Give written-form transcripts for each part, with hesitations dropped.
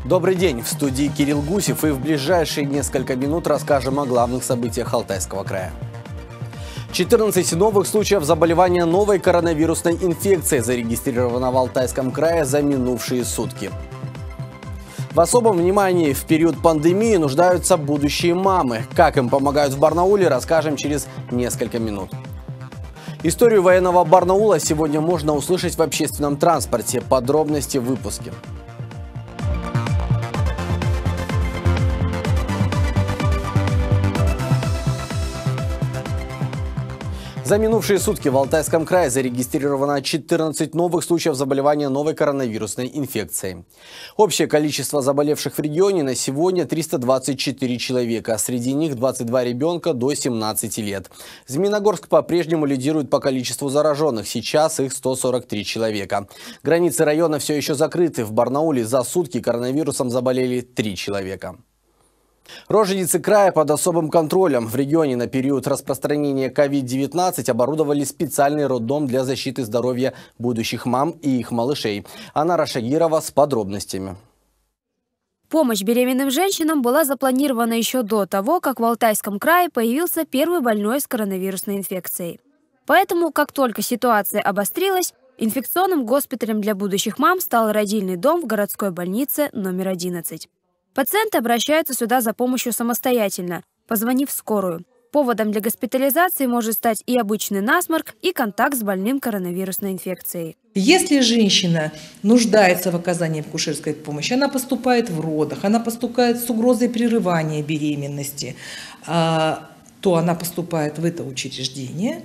Добрый день, в студии Кирилл Гусев, и в ближайшие несколько минут расскажем о главных событиях Алтайского края. 14 новых случаев заболевания новой коронавирусной инфекцией зарегистрировано в Алтайском крае за минувшие сутки. В особом внимании в период пандемии нуждаются будущие мамы. Как им помогают в Барнауле, расскажем через несколько минут. Историю военного Барнаула сегодня можно услышать в общественном транспорте. Подробности в выпуске. За минувшие сутки в Алтайском крае зарегистрировано 14 новых случаев заболевания новой коронавирусной инфекцией. Общее количество заболевших в регионе на сегодня 324 человека. Среди них 22 ребенка до 17 лет. Змеиногорск по-прежнему лидирует по количеству зараженных. Сейчас их 143 человека. Границы района все еще закрыты. В Барнауле за сутки коронавирусом заболели 3 человека. Роженицы края под особым контролем. В регионе на период распространения COVID-19 оборудовали специальный роддом для защиты здоровья будущих мам и их малышей. Анара Шагирова с подробностями. Помощь беременным женщинам была запланирована еще до того, как в Алтайском крае появился первый больной с коронавирусной инфекцией. Поэтому, как только ситуация обострилась, инфекционным госпиталем для будущих мам стал родильный дом в городской больнице номер 11. Пациенты обращаются сюда за помощью самостоятельно, позвонив в скорую. Поводом для госпитализации может стать и обычный насморк, и контакт с больным коронавирусной инфекцией. Если женщина нуждается в оказании акушерской помощи, она поступает в родах, она поступает с угрозой прерывания беременности, то она поступает в это учреждение.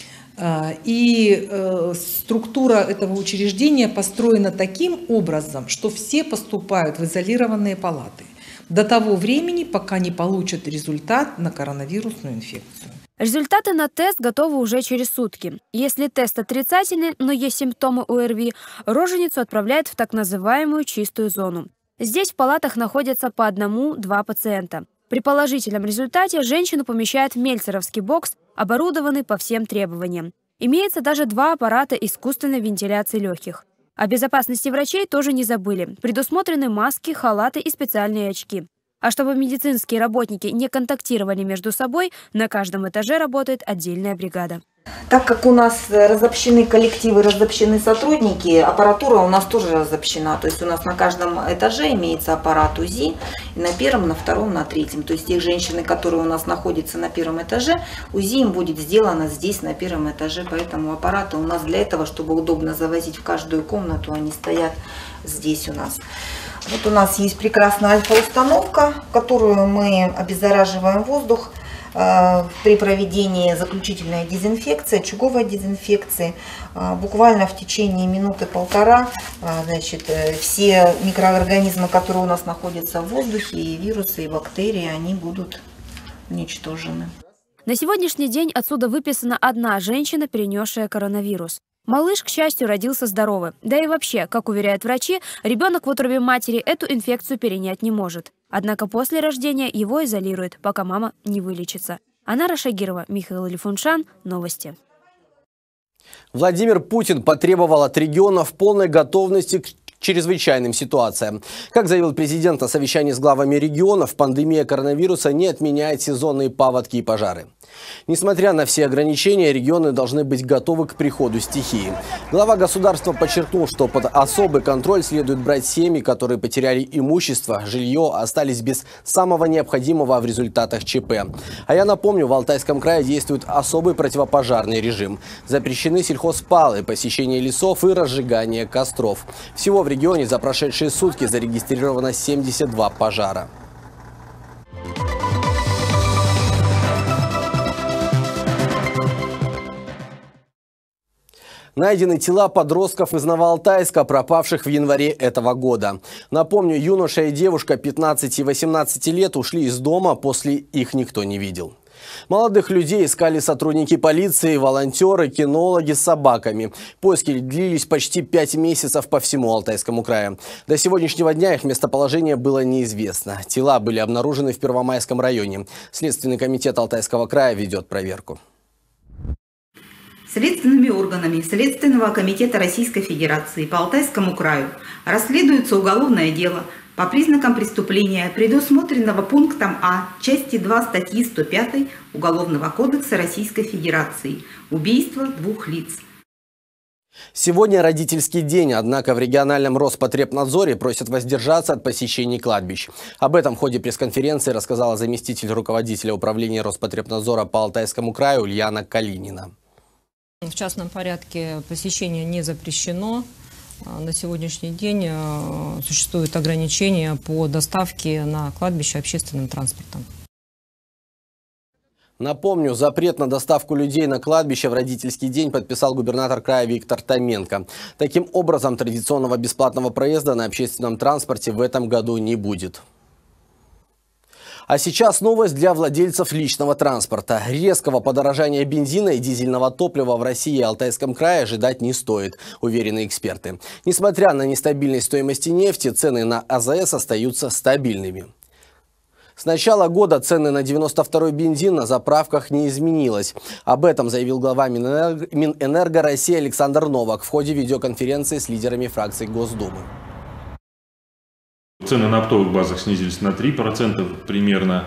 И структура этого учреждения построена таким образом, что все поступают в изолированные палаты до того времени, пока не получат результат на коронавирусную инфекцию. Результаты на тест готовы уже через сутки. Если тест отрицательный, но есть симптомы ОРВИ, роженицу отправляют в так называемую чистую зону. Здесь в палатах находятся по 1-2 пациента. При положительном результате женщину помещают в мельцеровский бокс, оборудованный по всем требованиям. Имеется даже 2 аппарата искусственной вентиляции легких. О безопасности врачей тоже не забыли. Предусмотрены маски, халаты и специальные очки. А чтобы медицинские работники не контактировали между собой, на каждом этаже работает отдельная бригада. Так как у нас разобщены коллективы, разобщены сотрудники, аппаратура у нас тоже разобщена. То есть у нас на каждом этаже имеется аппарат УЗИ, и на 1-м, на 2-м, на 3-м. То есть те женщины, которые у нас находятся на 1-м этаже, УЗИ им будет сделано здесь, на 1-м этаже. Поэтому аппараты у нас для этого, чтобы удобно завозить в каждую комнату, они стоят здесь у нас. Вот у нас есть прекрасная альфа-установка, которую мы обеззараживаем воздух при проведении заключительной дезинфекции, очаговой дезинфекции. Буквально в течение минуты-полтора, значит, все микроорганизмы, которые у нас находятся в воздухе, и вирусы, и бактерии, они будут уничтожены. На сегодняшний день отсюда выписана 1 женщина, перенесшая коронавирус. Малыш, к счастью, родился здоровый. Да и вообще, как уверяют врачи, ребенок в утробе матери эту инфекцию перенять не может. Однако после рождения его изолируют, пока мама не вылечится. Анара Шагирова, Михаил Лифуншан. Новости. Владимир Путин потребовал от регионов полной готовности к чрезвычайным ситуациям. Как заявил президент на совещании с главами регионов, пандемия коронавируса не отменяет сезонные паводки и пожары. Несмотря на все ограничения, регионы должны быть готовы к приходу стихии. Глава государства подчеркнул, что под особый контроль следует брать семьи, которые потеряли имущество, жилье, остались без самого необходимого в результатах ЧП. А я напомню, в Алтайском крае действует особый противопожарный режим. Запрещены сельхозпалы, посещение лесов и разжигание костров. Всего в регионе за прошедшие сутки зарегистрировано 72 пожара. Найдены тела подростков из Новоалтайска, пропавших в январе этого года. Напомню, юноша и девушка 15 и 18 лет ушли из дома, после их никто не видел. Молодых людей искали сотрудники полиции, волонтеры, кинологи с собаками. Поиски длились почти 5 месяцев по всему Алтайскому краю. До сегодняшнего дня их местоположение было неизвестно. Тела были обнаружены в Первомайском районе. Следственный комитет Алтайского края ведет проверку. Следственными органами Следственного комитета Российской Федерации по Алтайскому краю расследуется уголовное дело по признакам преступления, предусмотренного пунктом А части 2 статьи 105 Уголовного кодекса Российской Федерации «Убийство двух лиц». Сегодня родительский день, однако в региональном Роспотребнадзоре просят воздержаться от посещений кладбищ. Об этом в ходе пресс-конференции рассказала заместитель руководителя управления Роспотребнадзора по Алтайскому краю Ульяна Калинина. В частном порядке посещение не запрещено. На сегодняшний день существуют ограничения по доставке на кладбище общественным транспортом. Напомню, запрет на доставку людей на кладбище в родительский день подписал губернатор края Виктор Томенко. Таким образом, традиционного бесплатного проезда на общественном транспорте в этом году не будет. А сейчас новость для владельцев личного транспорта. Резкого подорожания бензина и дизельного топлива в России и Алтайском крае ожидать не стоит, уверены эксперты. Несмотря на нестабильность стоимости нефти, цены на АЗС остаются стабильными. С начала года цены на 92-й бензин на заправках не изменилось. Об этом заявил глава Минэнерго России Александр Новак в ходе видеоконференции с лидерами фракций Госдумы. Цены на оптовых базах снизились на 3% примерно.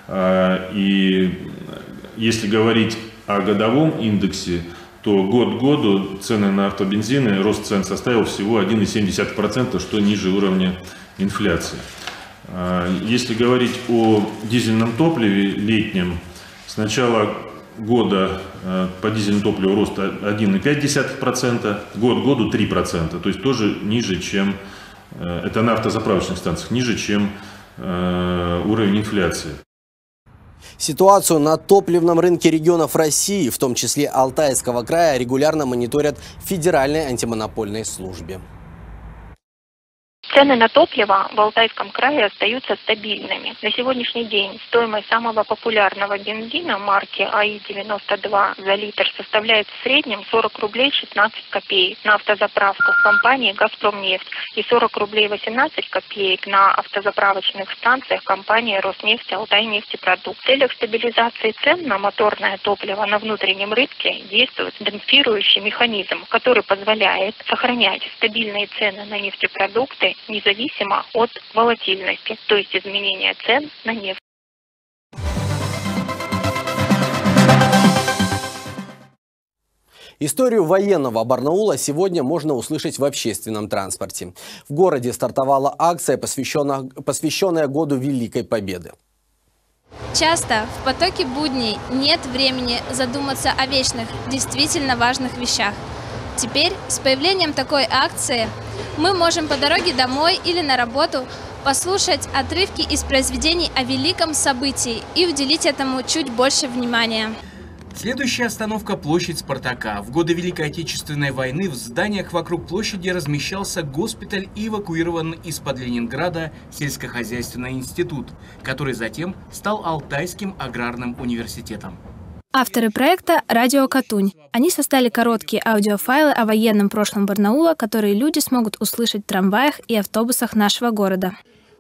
И если говорить о годовом индексе, то год к году цены на автобензины, рост цен составил всего 1,7%, что ниже уровня инфляции. Если говорить о дизельном топливе летнем, с начала года по дизельному топливу рост 1,5%, год к году 3%, то есть тоже ниже, чем, это на автозаправочных станциях, ниже, чем уровень инфляции. Ситуацию на топливном рынке регионов России, в том числе Алтайского края, регулярно мониторят в Федеральной антимонопольной службе. Цены на топливо в Алтайском крае остаются стабильными. На сегодняшний день стоимость самого популярного бензина марки АИ-92 за литр составляет в среднем 40 рублей 16 копеек на автозаправках компании «Газпромнефть» и 40 рублей 18 копеек на автозаправочных станциях компании «Роснефть Алтайнефтепродукт». В целях стабилизации цен на моторное топливо на внутреннем рынке действует демпфирующий механизм, который позволяет сохранять стабильные цены на нефтепродукты независимо от волатильности, то есть изменения цен на нефть. Историю военного Барнаула сегодня можно услышать в общественном транспорте. В городе стартовала акция, посвященная году Великой Победы. Часто в потоке будней нет времени задуматься о вечных, действительно важных вещах. Теперь с появлением такой акции мы можем по дороге домой или на работу послушать отрывки из произведений о великом событии и уделить этому чуть больше внимания. Следующая остановка – площадь Спартака. В годы Великой Отечественной войны в зданиях вокруг площади размещался госпиталь и эвакуирован из-под Ленинграда сельскохозяйственный институт, который затем стал Алтайским аграрным университетом. Авторы проекта «Радио Катунь». Они создали короткие аудиофайлы о военном прошлом Барнаула, которые люди смогут услышать в трамваях и автобусах нашего города.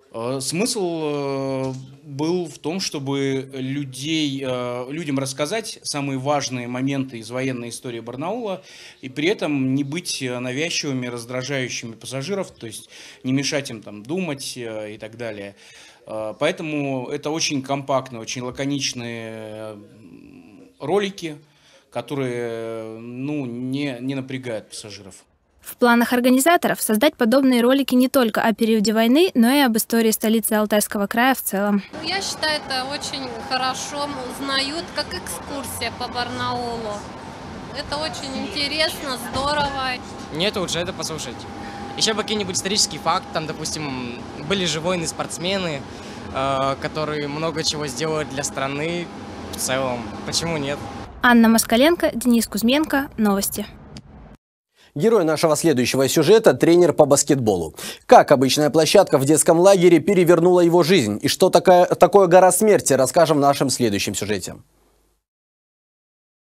Смысл был в том, чтобы людям рассказать самые важные моменты из военной истории Барнаула и при этом не быть навязчивыми, раздражающими пассажиров, то есть не мешать им там думать и так далее. Поэтому это очень компактно, очень лаконичные ролики, которые не напрягают пассажиров. В планах организаторов создать подобные ролики не только о периоде войны, но и об истории столицы Алтайского края в целом. Я считаю, это очень хорошо узнают, как экскурсия по Барнаулу. Это очень интересно, здорово. Мне это лучше это послушать. Еще бы какие-нибудь исторические факты, там, допустим, были же воины-спортсмены, которые много чего сделали для страны в целом. Почему нет? Анна Москаленко, Денис Кузьменко. Новости. Герой нашего следующего сюжета – тренер по баскетболу. Как обычная площадка в детском лагере перевернула его жизнь? И что такое гора смерти, расскажем в нашем следующем сюжете.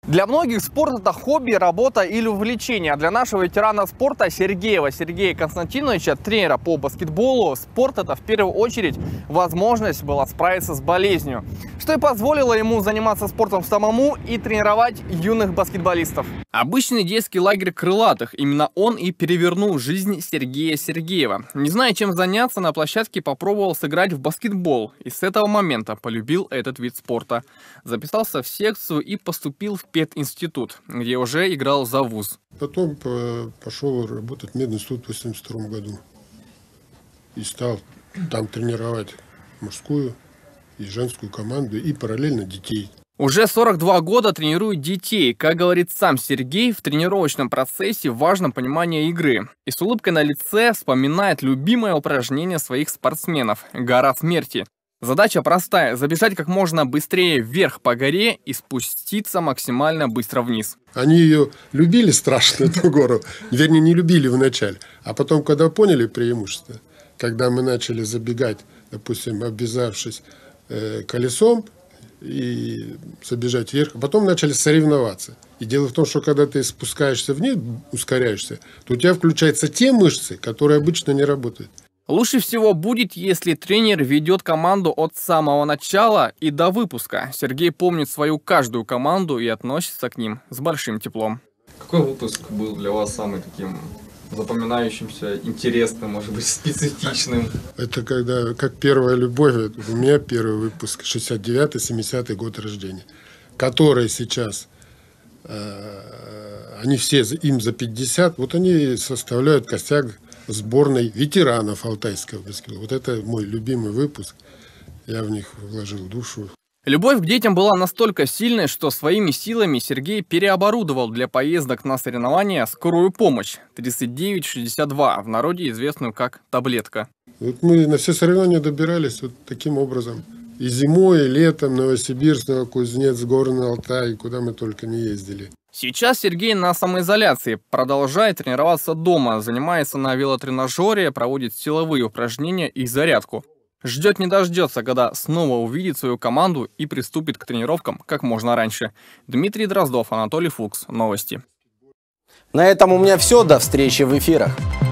Для многих спорт – это хобби, работа или увлечение. А для нашего ветерана спорта Сергеева Сергея Константиновича, тренера по баскетболу, спорт – это в первую очередь возможность была справиться с болезнью, что и позволило ему заниматься спортом самому и тренировать юных баскетболистов. Обычный детский лагерь крылатых. Именно он и перевернул жизнь Сергея Сергеева. Не зная, чем заняться, на площадке попробовал сыграть в баскетбол. И с этого момента полюбил этот вид спорта. Записался в секцию и поступил в пединститут, где уже играл за вуз. Потом пошел работать в мединститут в 1982 году. И стал там тренировать мужскую и женскую команду и параллельно детей. Уже 42 года тренирует детей. Как говорит сам Сергей, в тренировочном процессе важно понимание игры. И с улыбкой на лице вспоминает любимое упражнение своих спортсменов – гора смерти. Задача простая – забежать как можно быстрее вверх по горе и спуститься максимально быстро вниз. Они ее любили страшно, эту гору. Вернее, не любили вначале. А потом, когда поняли преимущество, когда мы начали забегать, допустим, обвязавшись колесом, и забежать вверх, а потом начали соревноваться. И дело в том, что когда ты спускаешься вниз, ускоряешься, то у тебя включаются те мышцы, которые обычно не работают. Лучше всего будет, если тренер ведет команду от самого начала и до выпуска. Сергей помнит свою каждую команду и относится к ним с большим теплом. Какой выпуск был для вас самый таким запоминающимся, интересным, может быть, специфичным? Это когда, как первая любовь, у меня первый выпуск, 69-70 год рождения, который сейчас, они все, им за 50, вот они составляют костяк сборной ветеранов алтайского баскетбола. Вот это мой любимый выпуск, я в них вложил душу. Любовь к детям была настолько сильной, что своими силами Сергей переоборудовал для поездок на соревнования скорую помощь 3962, в народе известную как таблетка. Вот мы на все соревнования добирались вот таким образом. И зимой, и летом, Новосибирск, Новокузнецк, Горный Алтай, куда мы только не ездили. Сейчас Сергей на самоизоляции, продолжает тренироваться дома, занимается на велотренажере, проводит силовые упражнения и зарядку. Ждет не дождется, когда снова увидит свою команду и приступит к тренировкам как можно раньше. Дмитрий Дроздов, Анатолий Фукс. Новости. На этом у меня все. До встречи в эфирах.